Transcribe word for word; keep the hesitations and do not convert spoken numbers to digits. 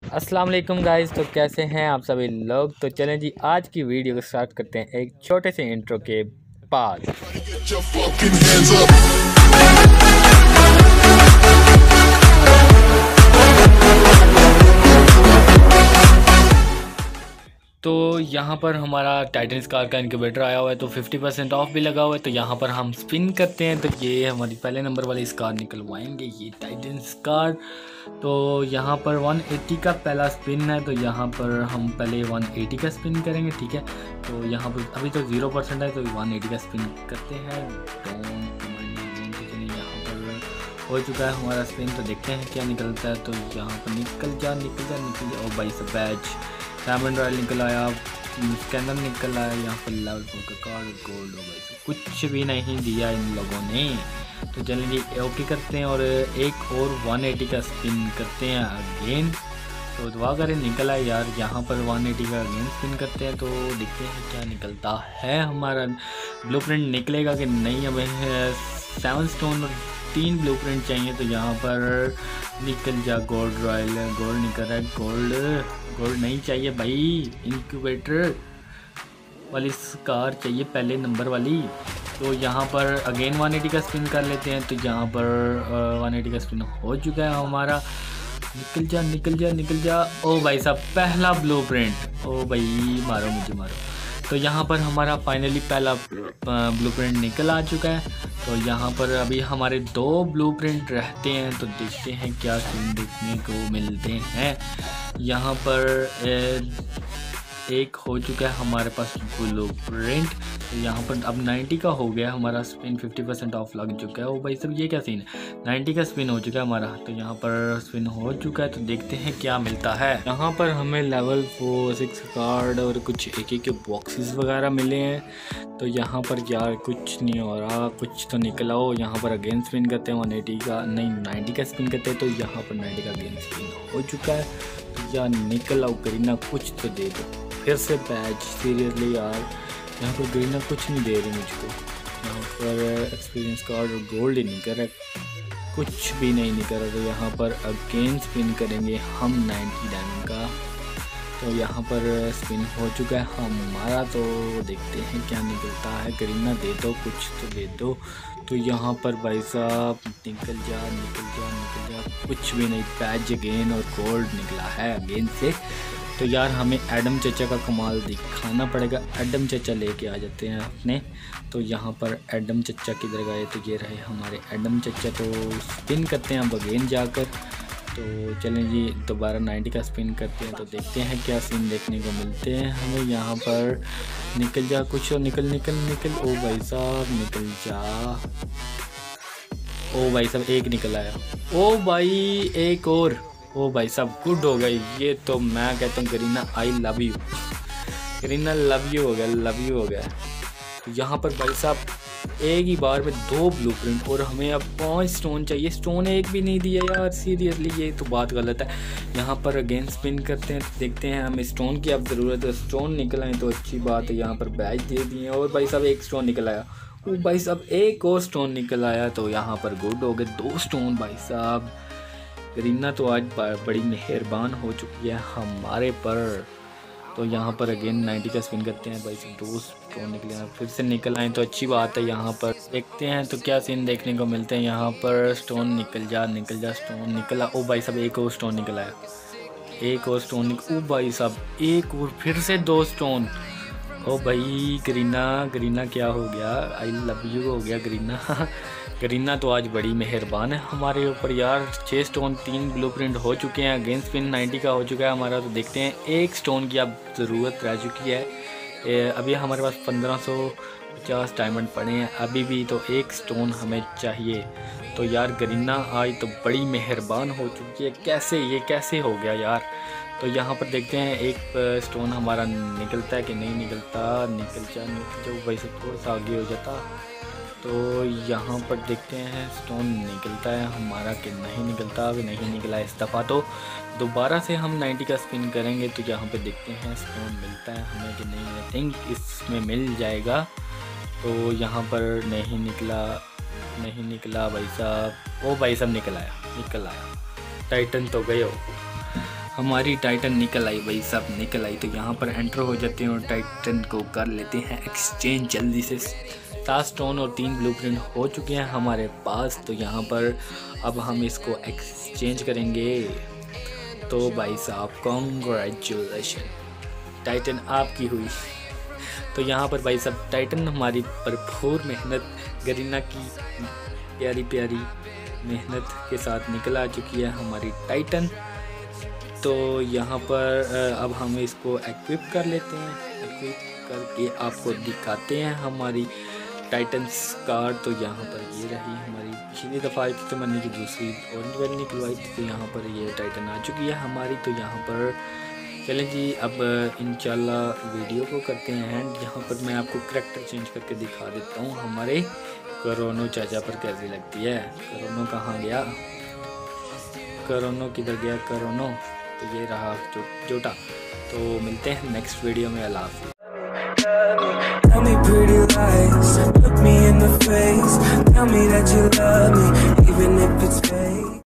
अस्सलाम वालेकुम गाइस। तो कैसे हैं आप सभी लोग। तो चलें जी, आज की वीडियो को स्टार्ट करते हैं एक छोटे से इंट्रो के बाद। तो यहाँ पर हमारा टाइटन स्कार का इनक्यूबेटर आया हुआ है, तो फिफ्टी परसेंट ऑफ भी लगा हुआ है। तो यहाँ पर हम स्पिन करते हैं, तो ये हमारी पहले नंबर वाली स्कार निकलवाएंगे, ये टाइटन स्कार। तो यहाँ पर वन एटी का पहला स्पिन है, तो यहाँ पर हम पहले वन एटी का स्पिन करेंगे, ठीक है। तो यहाँ पर अभी तो ज़ीरो परसेंट है, तो वन एटी का स्पिन करते हैं। यहाँ पर हो चुका है हमारा स्पिन, तो देखते हैं क्या निकलता है। तो यहाँ पर निकल जा निकल जा निकल जा ओ भाई सब बैच डायमंड रॉयल निकल आया, स्कैनर निकल आया, यहाँ पर लेवल फोर का कार्ड गोल्ड हो गई। कुछ भी नहीं दिया इन लोगों ने। तो चलिए ओके करते हैं और एक और वन एटी का स्पिन करते हैं अगेन। तो दुआ करें निकल आए यार। यहाँ पर वन एटी का अगेन स्पिन करते हैं, तो देखते हैं क्या निकलता है। हमारा ब्लूप्रिंट निकलेगा कि नहीं। हमें सेवन स्टोन और तीन ब्लूप्रिंट चाहिए, तो यहाँ पर निकल जा गोल्ड रॉयल, गोल्ड निकल रहा है। गोल्ड गोल्ड नहीं चाहिए भाई, इनक्यूबेटर वाली स्कार चाहिए पहले नंबर वाली। तो यहाँ पर अगेन वन एटी का स्पिन कर लेते हैं। तो यहाँ पर वन एटी का स्पिन हो चुका है हमारा। निकल जा निकल जा निकल जा ओ भाई साहब पहला ब्लूप्रिंट। ओ भाई मारो मुझे मारो। तो यहाँ पर हमारा फाइनली पहला ब्लूप्रिंट निकल आ चुका है। तो यहाँ पर अभी हमारे दो ब्लूप्रिंट रहते हैं, तो देखते हैं क्या सीन देखने को मिलते हैं। यहाँ पर एक हो चुका है हमारे पास ब्लूप्रिंट। तो यहाँ पर अब नाइन्टी का हो गया हमारा स्पिन, फिफ्टी परसेंट ऑफ लग चुका है। ओ भाई सब ये क्या सीन है, नाइन्टी का स्पिन हो चुका है हमारा। तो यहाँ पर स्पिन हो चुका है, तो देखते हैं क्या मिलता है। यहाँ पर हमें लेवल फोर सिक्स कार्ड और कुछ एक एक के बॉक्सेस वगैरह मिले हैं। तो यहाँ पर यार कुछ नहीं हो रहा, कुछ तो निकला हो। यहाँ पर अगेन स्पिन करते हैं वन एटी का, नहीं नाइन्टी का स्पिन करते हैं। तो यहाँ पर नाइन्टी का अगेन स्पिन हो चुका है। तो यार निकल आओ करीना, कुछ तो दे दो फिर से बैच। सीरियसली यार यहाँ पर गरीना कुछ नहीं दे रही मुझको। यहाँ पर एक्सपीरियंस कार्ड और गोल्ड ही नहीं कर रहा, कुछ भी नहीं निकल रहा। तो यहाँ पर अगेन स्पिन करेंगे हम नाइन्टी डायमंड का। तो यहाँ पर स्पिन हो चुका है हमारा, तो देखते हैं क्या निकलता है। गरीना दे दो, कुछ तो दे दो। तो यहाँ पर भाई साहब निकल जा निकल जा निकल जा, कुछ भी नहीं। बैच अगेन और गोल्ड निकला है अगेन से। तो यार हमें एडम चचा का कमाल दिखाना पड़ेगा। एडम चचा लेके आ जाते हैं अपने। तो यहाँ पर एडम चचा किधर गए, तो ये रहे हमारे एडम चचा। तो स्पिन करते हैं अब अगेन जाकर। तो चलें जी दोबारा नाइन्टी का स्पिन करते हैं, तो देखते हैं क्या सीन देखने को मिलते हैं हमें। यहाँ पर निकल जा कुछ और, निकल निकल निकल ओ भाई साहब निकल जा। ओ भाई साहब एक निकल आया, ओ भाई एक और। ओ भाई साहब गुड हो गई ये। तो मैं कहता हूँ Garena I love you, Garena love you हो गया, लव यू हो गया। तो यहाँ पर भाई साहब एक ही बार में दो ब्लूप्रिंट, और हमें अब पांच स्टोन चाहिए। स्टोन एक भी नहीं दिया यार, सीरियसली ये तो बात गलत है। यहाँ पर अगेन स्पिन करते हैं, तो देखते हैं हमें स्टोन की अब ज़रूरत है। स्टोन निकल आए तो अच्छी बात है। यहाँ पर बैच दे दिए और भाई साहब एक स्टोन निकल आया। ओ भाई साहब एक और स्टोन निकल आया। तो यहाँ पर गुड हो गए दो स्टोन भाई साहब। गरीना तो आज बड़ी मेहरबान हो चुकी है हमारे पर। तो यहाँ पर अगेन नाइन्टी का स्पिन करते हैं भाई से, दो स्टोन निकले हैं, फिर से निकल आए तो अच्छी बात है। यहाँ पर देखते हैं तो क्या सीन देखने को मिलते हैं। यहाँ पर स्टोन निकल जा निकल जा, स्टोन निकला। ओ भाई साहब एक और स्टोन निकल आया, एक और स्टोन निकल। ओ भाई साहब एक और, फिर से दो स्टोन। ओ भाई गरीना गरीना क्या हो गया, आई लव यू हो गया गरीना। गरीना तो आज बड़ी मेहरबान है हमारे ऊपर यार। छः स्टोन तीन ब्लूप्रिंट हो चुके हैं, अगेन स्पिन नाइन्टी का हो चुका है हमारा। तो देखते हैं एक स्टोन की अब ज़रूरत रह चुकी है। अभी हमारे पास पंद्रह सौ पचास डायमंड पड़े हैं अभी भी, तो एक स्टोन हमें चाहिए। तो यार गरीना आज तो बड़ी मेहरबान हो चुकी है। कैसे ये कैसे हो गया यार। तो यहाँ पर देखते हैं एक स्टोन हमारा निकलता है कि नहीं निकलता। निकल जा निकल जाओ भाई से, थोड़ा सा आगे हो जाता। तो यहाँ पर देखते हैं स्टोन निकलता है हमारा कि नहीं निकलता। अभी नहीं निकला इस दफ़ा। तो दोबारा से हम नाइन्टी का स्पिन करेंगे, तो यहाँ पे देखते हैं स्टोन मिलता है हमें कि नहीं। आई थिंक इसमें मिल जाएगा। तो यहाँ पर नहीं निकला नहीं निकला भाई साहब। ओ भाई साहब निकल आया निकल आया। टाइटन तो गए हो हमारी टाइटन निकल आई भाई, सब निकल आई। तो यहाँ पर एंटर हो जाते हैं और टाइटन को कर लेते हैं एक्सचेंज जल्दी से। सात स्टोन और तीन ब्लूप्रिंट हो चुके हैं हमारे पास। तो यहाँ पर अब हम इसको एक्सचेंज करेंगे। तो भाई साहब कॉन्ग्रेचुलेशन, टाइटन आपकी हुई। तो यहाँ पर भाई साहब टाइटन हमारी भरपूर मेहनत, गरीना की प्यारी प्यारी मेहनत के साथ निकल आ चुकी है हमारी टाइटन। तो यहाँ पर अब हम इसको एक्विप कर लेते हैं। एक्विप करके आपको दिखाते हैं हमारी टाइटन कार। तो यहाँ पर ये रही हमारी, पिछली दफ़ा आई थी तो मैंने की दूसरी ऑरेंज वेल निकलवाई थी। तो यहाँ पर ये टाइटन आ चुकी है हमारी। तो यहाँ पर चलें जी, अब इंशाल्लाह वीडियो को करते हैं एंड। यहाँ पर मैं आपको करैक्टर चेंज करके दिखा देता हूँ हमारे करोनो चाचा पर कैसी लगती है। करोनो कहाँ गया, करोनो किधर गया करोनो। तो ये रहा जो जोटा। तो मिलते हैं नेक्स्ट वीडियो में। अल्लाह हाफ़िज़। Tell me pretty lies, look me in the face, tell me that you love me, even if it's fake.